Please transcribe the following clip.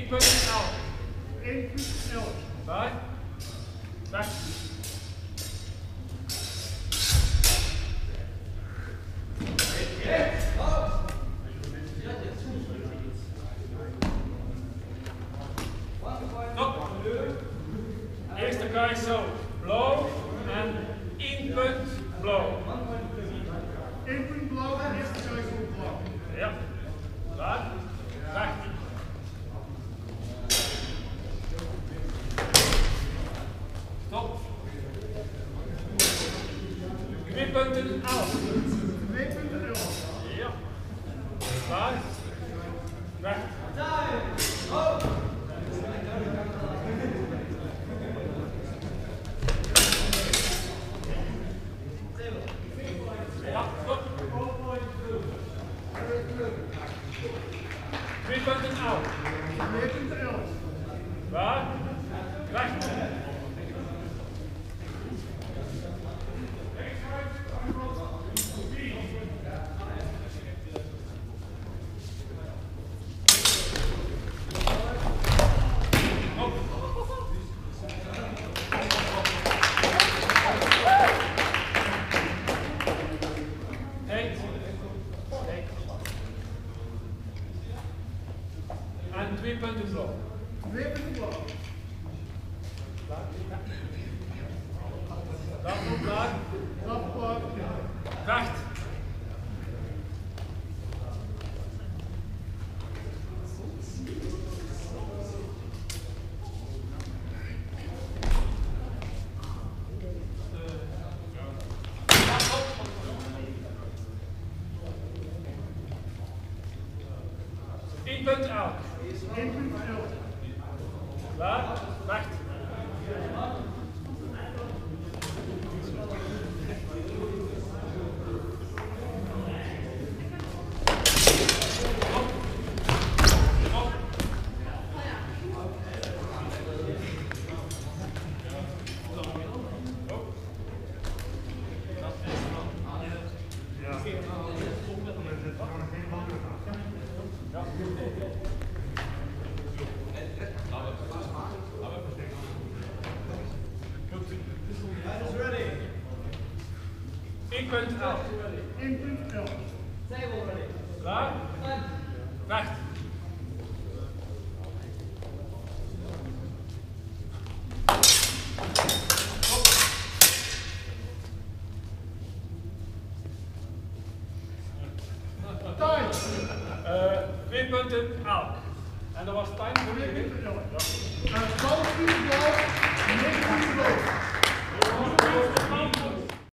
1 punt 11. 1 punt 11. Daar. Weg. Stop. Eerste kruis zo. Blauw en 1 punt blauw. 1 punt blauw en eerste kruis op blauw. Ja. Daar. Weg. Stop. 2 punten 11. 2 punten 11. Ja. Daar. Weg. Ja, stop. 2 punten 11. 2 punten 11. Daar. Weg. En 2 punten blauw. 2 punten blauw. Dat komt daar. Dat blauw. Recht. Eén punt elk. 1 punt 11. Daar, recht. Eén punt 11. 1 punt 11. Daar. Recht. Tijd. 2 punten elk. En dat was time voor 2 jullie. punten 11. 12 punten blauw. 9 punten blauw.